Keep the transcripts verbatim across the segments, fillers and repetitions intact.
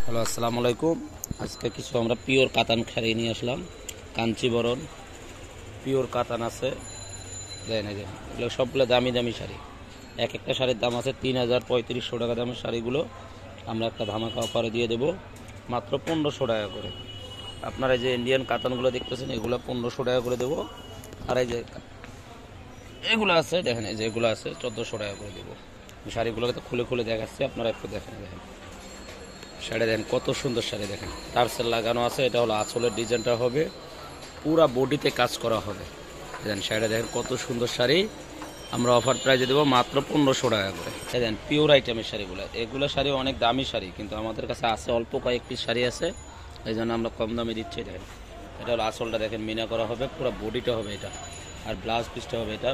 Hello, আসসালামু আলাইকুম। আজকে কিছু আমরা পিওর কাতান শাড়ি নিয়ে আসলাম। কাঞ্চিবরণ পিওর কাতান আছে, দেন এই যে এগুলো সবগুলো দামি দামি শাড়ি। এক একটা শাড়ির দাম আছে তিন হাজার পঁয়ত্রিশশো টাকা দামের শাড়িগুলো আমরা একটা ধামাকা অফারে দিয়ে দেবো মাত্র পনেরোশো টাকা করে। আপনারা যে ইন্ডিয়ান কাতানগুলো দেখতেছেন এগুলো পনেরোশো টাকা করে দেবো। আর এই যে এগুলো আছে দেখেন, এই যে এগুলো আছে চোদ্দোশো টাকা করে দেবো। শাড়িগুলোকে তো খুলে খুলে দেখাচ্ছি, আপনারা একটু দেখেন। দেখেন শাড়ি, দেখেন কত সুন্দর শাড়ি, দেখেন টার্সেল লাগানো আছে। এটা হলো আঁচলের ডিজাইনটা হবে, পুরা বডিতে কাজ করা হবে। দেখেন শাড়িটা, দেখেন কত সুন্দর শাড়ি। আমরা অফার প্রাইজে দেবো মাত্র পনেরোশো টাকা করে। দেখেন পিওর আইটেমের শাড়িগুলো, এগুলো শাড়ি অনেক দামি শাড়ি, কিন্তু আমাদের কাছে আছে অল্প কয়েক পিস শাড়ি আছে, এই জন্য আমরা কম দামে দিচ্ছি। দেখেন এটা হলো আঁচলটা, দেখেন মিনা করা হবে, পুরো বডিটা হবে এটা, আর ব্লাউজ পিসটা হবে এটা।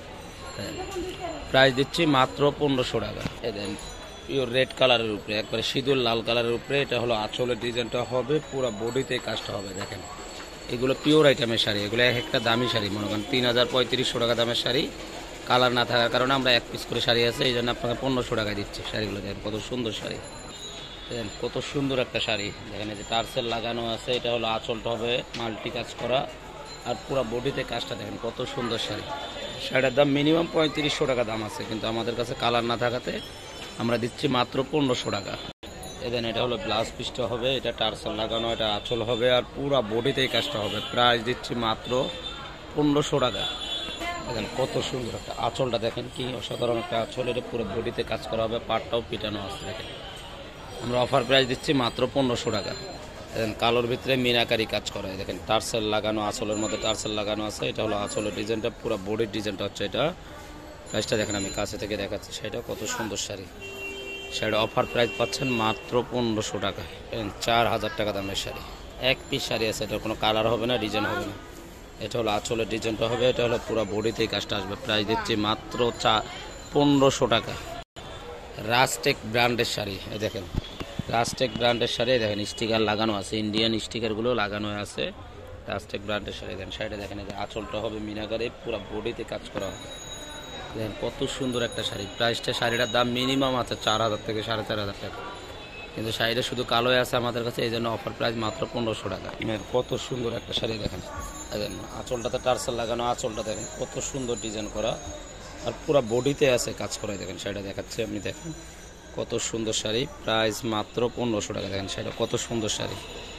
প্রাইস দিচ্ছি মাত্র পনেরোশো টাকা। এই দেখেন পিওর রেড কালারের উপরে, একবারে সিঁদুর লাল কালারের উপরে, এটা হলো আঁচলের ডিজাইনটা হবে, পুরো বডিতে কাজটা হবে। দেখেন এগুলো পিওর আইটেমের শাড়ি, এগুলো এক একটা দামি শাড়ি, মনে করেন তিন হাজার পঁয়ত্রিশশো টাকা দামের শাড়ি। কালার না থাকার কারণে আমরা এক পিস করে শাড়ি আছে, এই জন্য আপনাকে পনেরোশো টাকায় দিচ্ছি শাড়িগুলো। দেখেন কত সুন্দর শাড়ি, দেখেন কত সুন্দর একটা শাড়ি। দেখেন এই যে টার্সেল লাগানো আছে, এটা হলো আঁচলটা হবে মাল্টি কাজ করা, আর পুরো বডিতে কাজটা দেখেন কত সুন্দর শাড়ি। শাড়িটার দাম মিনিমাম পঁয়ত্রিশশো টাকা দাম আছে, কিন্তু আমাদের কাছে কালার না থাকাতে আমরা দিচ্ছি মাত্র পনেরোশো টাকা। এদেন এটা হলো ব্লাউজ পিসটা হবে, এটা টার্সেল লাগানো, এটা আঁচল হবে, আর পুরো বডিতেই কাজটা হবে। প্রাইস দিচ্ছি মাত্র পনেরোশো টাকা। দেখেন কত সুন্দর একটা আঁচলটা, দেখেন কি অসাধারণ একটা আঁচল, এটা পুরো বডিতে কাজ করা হবে, পাটটাও পিটানো আছে। দেখেন আমরা অফার প্রাইস দিচ্ছি মাত্র পনেরোশো টাকা। দেখেন কালোর ভিতরে মিনাকারি কাজ করা, দেখেন টার্সেল লাগানো, আঁচলের মধ্যে টার্সেল লাগানো আছে। এটা হলো আঁচলের ডিজাইনটা, পুরো বডির ডিজাইনটা হচ্ছে এটা। প্রাইসটা দেখেন আমি কাছে থেকে দেখাচ্ছি, সেটা কত সুন্দর শাড়ি। শাড়ির অফার প্রাইস পাচ্ছেন মাত্র পনেরোশো টাকা। চার হাজার টাকা দামের শাড়ি, এক পিস শাড়ি আছে, এটা কোনো কালার হবে না, ডিজাইন হবে না। এটা হলো আঁচলের ডিজাইনটা হবে, এটা হলো পুরো বডিতেই কাজটা আসবে। প্রাইস দিচ্ছি মাত্র চা পনেরোশো টাকা। রাজটেক ব্র্যান্ডের শাড়ি, এই দেখেন রাজটেক ব্র্যান্ডের শাড়ি, দেখেন স্টিকার লাগানো আছে, ইন্ডিয়ান স্টিকারগুলো লাগানো আছে। রাজটেক ব্র্যান্ডের শাড়ি, দেখেন শাড়িটা দেখেন, এই আঁচলটা হবে মিনাকারে, পুরো বডিতে কাজ করা হবে। দেখেন কত সুন্দর একটা শাড়ি। প্রাইসটা শাড়িটার দাম মিনিমাম আছে চার হাজার থেকে সাড়ে চার হাজার টাকা, কিন্তু শাড়িটা শুধু কালোই আছে আমাদের কাছে, এই জন্য অফার প্রাইস মাত্র পনেরোশো টাকা। কত সুন্দর একটা শাড়ি, দেখেন দেখেন আঁচলটাতে টার্সেল লাগানো, আঁচলটা দেখেন কত সুন্দর ডিজাইন করা, আর পুরো বডিতে আছে কাজ করা। দেখেন শাড়িটা দেখাচ্ছে, আপনি দেখেন কত সুন্দর শাড়ি। প্রাইস মাত্র পনেরোশো টাকা। দেখেন শাড়িটা কত সুন্দর শাড়ি,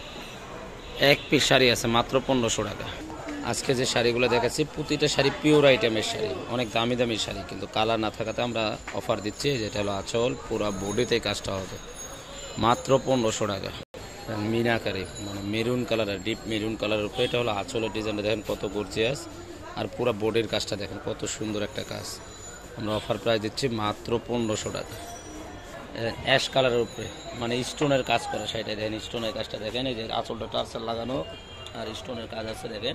এক পিস শাড়ি আছে মাত্র পনেরোশো টাকা। আজকে যে শাড়িগুলো দেখাচ্ছি প্রতিটা শাড়ি পিওর আইটেমের শাড়ি, অনেক দামি দামি শাড়ি, কিন্তু কালার না থাকাতে আমরা অফার দিচ্ছি। যেটা হলো আঁচল, পুরো বডিতে কাজটা হবে, মাত্র পনেরোশো টাকা। মিনাকারি মানে মেরুন কালারের, ডিপ মেরুন কালারের উপরে, এটা হলো আঁচলের ডিজাইনটা, দেখেন কত গর্জিয়াস, আর পুরো বডির কাজটা দেখেন কত সুন্দর একটা কাজ। আমরা অফার প্রাইস দিচ্ছি মাত্র পনেরোশো টাকা। অ্যাশ কালারের উপরে মানে স্টোনের কাজ করা শাড়িটা, দেখেন স্টোনের কাজটা দেখেন, এই যে আঁচলটা টার্সেল লাগানো আর স্টোনের কাজ আছে। দেখেন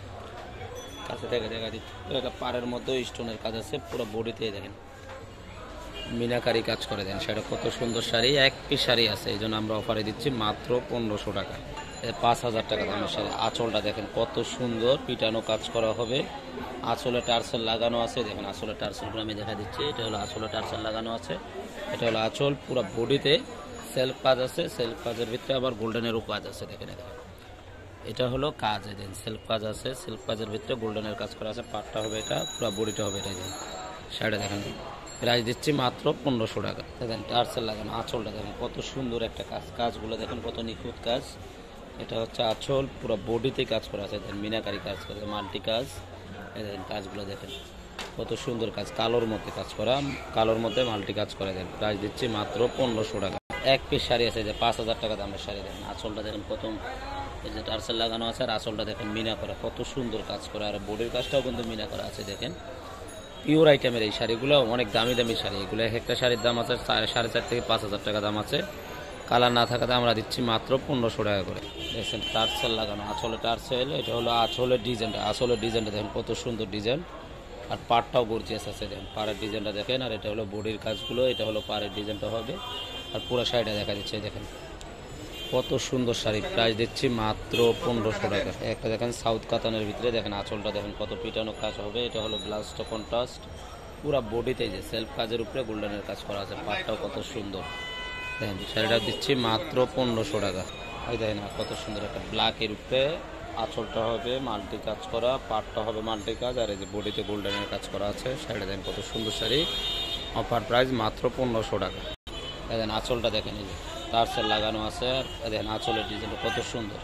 কাছে থেকে দেখা দিচ্ছে, এটা পাড়ের মধ্যেও স্টোনের কাজ আছে, পুরো বডিতে দেখেন মিনাকারি কাজ করে। দেন সেটা কত সুন্দর শাড়ি, এক পিস শাড়ি আছে, এই জন্য আমরা অফারে দিচ্ছি মাত্র পনেরোশো টাকা। পাঁচ হাজার টাকা দামের শাড়ি। আঁচলটা দেখেন কত সুন্দর পিটানো কাজ করা হবে, আঁচলে টার্সেল লাগানো আছে। দেখেন আঁচলে টার্সেলগুলো আমি দেখা দিচ্ছি, এটা হলো আঁচলে টার্সেল লাগানো আছে, এটা হলো আঁচল, পুরো বডিতে সেলফ কাজ আছে, সেলফ কাজের ভিতরে আবার গোল্ডেনেরও কাজ আছে। দেখেন দেখেন এটা হলো কাজ, দেন সেলফ কাজ আছে, সেলফ কাজের ভিতরে গোল্ডেনের কাজ করা আছে। পাটটা হবে এটা, পুরো বডিটা হবে এটা। দেখেন শাড়িটা দেখেন, প্রাইস দিচ্ছি মাত্র পনেরোশো টাকা। দেখেন টার্সেল লাগানো, আঁচলটা দেখেন কত সুন্দর একটা কাজ, কাজগুলো দেখেন কত নিখুঁত কাজ। এটা হচ্ছে আঁচল, পুরো বডিতে কাজ করা আছে, দেখেন মিনাকারি কাজ করে, মাল্টি কাজ। দেখেন কাজগুলো দেখেন কত সুন্দর কাজ, কালোর মধ্যে কাজ করা, কালোর মধ্যে মাল্টি কাজ করে। দেন প্রাইস দিচ্ছি মাত্র পনেরোশো টাকা। এক পিস শাড়ি আছে, যে পাঁচ হাজার টাকা দামের শাড়ি। দেখেন আঁচলটা দেখেন কত, এই যে টার্সেল লাগানো আছে, আর আঁচলটা দেখেন মিনা করা, কত সুন্দর কাজ করা, আর বডির কাজটাও কিন্তু মিনা করা আছে। দেখেন পিওর আইটেমের এই শাড়িগুলো অনেক দামি দামি শাড়ি, এগুলো এক একটা শাড়ির দাম আছে সাড়ে চার থেকে পাঁচ হাজার টাকা দাম আছে। কালার না থাকাতে আমরা দিচ্ছি মাত্র পনেরোশো টাকা করে। দেখছেন টার্সেল লাগানো, আঁচলে টার্সেল, এটা হলো আঁচলের ডিজাইনটা, আঁচলের ডিজাইনটা দেখেন কত সুন্দর ডিজাইন, আর পাড়টাও গর্জিয়াস আছে। দেখেন পাড়ের ডিজাইনটা দেখেন, আর এটা হলো বডির কাজগুলো, এটা হলো পাড়ের ডিজাইনটা হবে, আর পুরো শাড়িটা দেখা দিচ্ছে। দেখেন কত সুন্দর শাড়ি, প্রাইস দিচ্ছি মাত্র পনেরোশো টাকা। একটা দেখেন সাউথ কাতানের ভিতরে, দেখেন আঁচলটা দেখেন কত পিটানো কাজ হবে, এটা হলো ব্লাউজটা কন্ট্রাস্ট, পুরো বডিতে যে সেলফ কাজের উপরে গোল্ডেনের কাজ করা আছে, পাটটাও কত সুন্দর। দেখেন শাড়িটা দিচ্ছি মাত্র পনেরোশো টাকা। ওই দেখেন না কত সুন্দর একটা ব্ল্যাকের উপরে আঁচলটা হবে মাল্টি কাজ করা, পাটটা হবে মাল্টি কাজ, আর এই যে বডিতে গোল্ডেনের কাজ করা আছে। শাড়িটা দেখেন কত সুন্দর শাড়ি, অফার প্রাইস মাত্র পনেরোশো টাকা। দেখেন আঁচলটা দেখেন, এই যে টার্সেল লাগানো আছে, আর দেখেন আঁচলের ডিজাইনটা কত সুন্দর।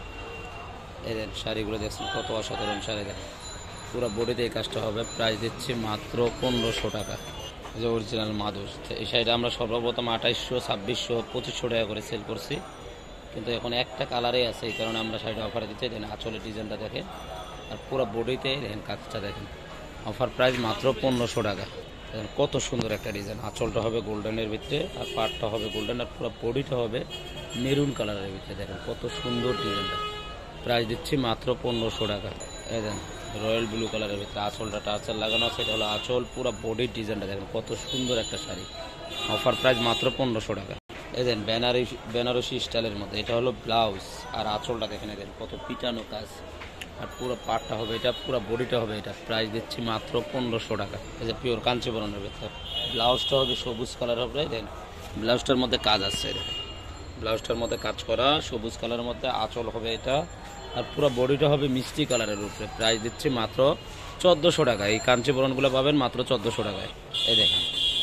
এই দেখেন শাড়িগুলো দেখছেন কত অসাধারণ শাড়ি, দেখেন পুরো বডিতে এই কাজটা হবে। প্রাইস দিচ্ছি মাত্র পনেরোশো টাকা। এই যে অরিজিনাল মাদুর, এই শাড়িটা আমরা সর্বপ্রথম আঠাইশশো ছাব্বিশশো পঁচিশশো টাকা করে সেল করছি, কিন্তু এখন একটা কালারেই আছে, এই কারণে আমরা শাড়িটা অফারে দিচ্ছি। দেখেন আঁচলের ডিজাইনটা দেখেন, আর পুরো বডিতে দেখেন কাজটা দেখেন, অফার প্রাইস মাত্র পনেরোশো টাকা। দেখেন কত সুন্দর একটা ডিজাইন, আঁচলটা হবে গোল্ডেনের ভিতরে, আর পাটটা হবে গোল্ডেন, আর পুরো বডিটা হবে মেরুন কালারের ভিতরে। দেখেন কত সুন্দর ডিজাইনটা, প্রাইস দিচ্ছি মাত্র পনেরোশো টাকা। এই দেন রয়্যাল ব্লু কালারের ভিতরে আঁচলটা টার্সেল লাগানো আছে, এটা হলো আঁচল, পুরো বডির ডিজাইনটা দেখেন কত সুন্দর একটা শাড়ি, অফার প্রাইস মাত্র পনেরোশো টাকা। এই দেন বেনারসি বেনারসি স্টাইলের মধ্যে, এটা হলো ব্লাউজ, আর আঁচলটা দেখেন এদের কত পিটানো কাজ, আর পুরো পাটটা হবে এটা, পুরো বডিটা হবে এটা। প্রাইস দিচ্ছি মাত্র পনেরোশো টাকা। এই যে পিওর কাঞ্চিবরণের ভিতরে ব্লাউজটা হবে সবুজ কালার হবে। দেন ব্লাউজটার মধ্যে কাজ আছে, দেখেন ব্লাউজটার মধ্যে কাজ করা সবুজ কালারের মধ্যে, আঁচল হবে এটা, আর পুরো বডিটা হবে মিষ্টি কালারের উপরে। প্রাইস দিচ্ছি মাত্র চোদ্দোশো টাকা। এই কাঞ্চিবরণগুলো পাবেন মাত্র চোদ্দোশো টাকায়। এই দেখেন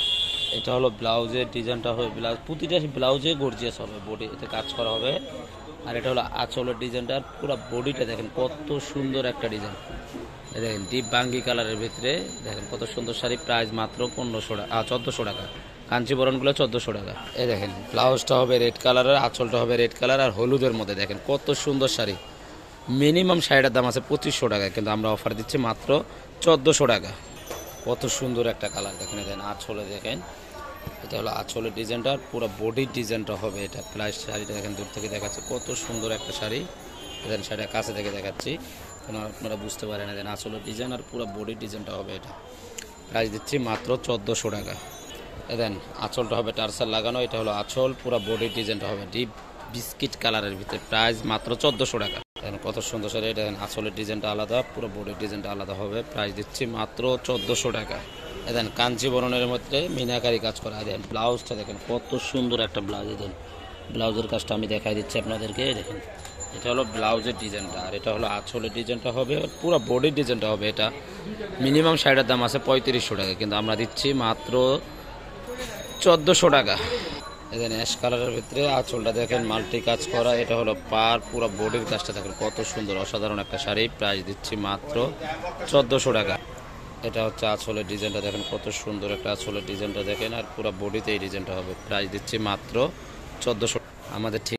এটা হলো ব্লাউজের ডিজাইনটা হবে, ব্লাউজ প্রতিটা ব্লাউজে গর্জিয়াস হবে, বডি এতে কাজ করা হবে, আর এটা হলো আঁচলের ডিজাইনটা, পুরো বডিটা দেখেন কত সুন্দর একটা ডিজাইন। এই দেখেন ডিপ বাঙ্গি কালারের ভিতরে দেখেন কত সুন্দর শাড়ি, প্রাইস মাত্র পনেরোশো টাকা চোদ্দোশো টাকা। কাঞ্চিবরণগুলো চোদ্দোশো টাকা। এই দেখেন ব্লাউজটা হবে রেড কালারের, আঁচলটা হবে রেড কালার আর হলুদের মধ্যে, দেখেন কত সুন্দর শাড়ি। মিনিমাম শাড়িটার দাম আছে পঁচিশশো টাকা, কিন্তু আমরা অফার দিচ্ছি মাত্র চোদ্দোশো টাকা। কত সুন্দর একটা কালার দেখেন, দেখেন আঁচলে দেখেন, এটা হলো আঁচলের ডিজাইনটা, পুরো বডির ডিজাইনটা হবে এটা। প্লাস শাড়িটা দেখেন দূর থেকে দেখাচ্ছে কত সুন্দর একটা শাড়ি, দেখেন শাড়িটা কাছে থেকে দেখাচ্ছি কেন আপনারা বুঝতে পারেন। দেখেন আঁচলের ডিজাইন আর পুরো বডির ডিজাইনটা হবে এটা। প্রাইস দিচ্ছি মাত্র চোদ্দোশো টাকা। দেখেন আঁচলটা হবে টার্সাল লাগানো, এটা হলো আঁচল, পুরো বডির ডিজাইনটা হবে ডিপ বিস্কিট কালারের ভিতরে। প্রাইস মাত্র চোদ্দোশো টাকা। দেখেন কত সুন্দর শাড়ি, দেখেন আঁচলের ডিজাইনটা আলাদা, পুরো বডির ডিজাইনটা আলাদা হবে। প্রাইস দিচ্ছি মাত্র চোদ্দোশো টাকা। দেখেন কাঞ্চিবরণের মধ্যে মিনাকারি কাজ করা, দেখেন ব্লাউজটা দেখেন কত সুন্দর একটা ব্লাউজ। দেখেন ব্লাউজের কাজটা আমি দেখাই দিচ্ছি আপনাদেরকে, দেখেন এটা হলো ব্লাউজের ডিজাইনটা, আর এটা হলো আঁচলের ডিজাইনটা হবে, পুরো বডির ডিজাইনটা হবে এটা। মিনিমাম শাড়িটার দাম আছে পঁয়ত্রিশশো টাকা, কিন্তু আমরা দিচ্ছি মাত্র চোদ্দোশো টাকা। দেখেন অ্যাশ কালারের ভিতরে আঁচলটা দেখেন মাল্টি কাজ করা, এটা হলো পার, পুরো বডির কাজটা দেখেন কত সুন্দর, অসাধারণ একটা শাড়ি। প্রাইস দিচ্ছি মাত্র চোদ্দোশো টাকা। এটা হচ্ছে আঁচলের ডিজাইনটা, দেখেন কত সুন্দর একটা আঁচলের ডিজাইনটা দেখেন, আর পুরো বডিতে এই ডিজাইনটা হবে। প্রাইস দিচ্ছি মাত্র চোদ্দোশো। আমাদের ঠিক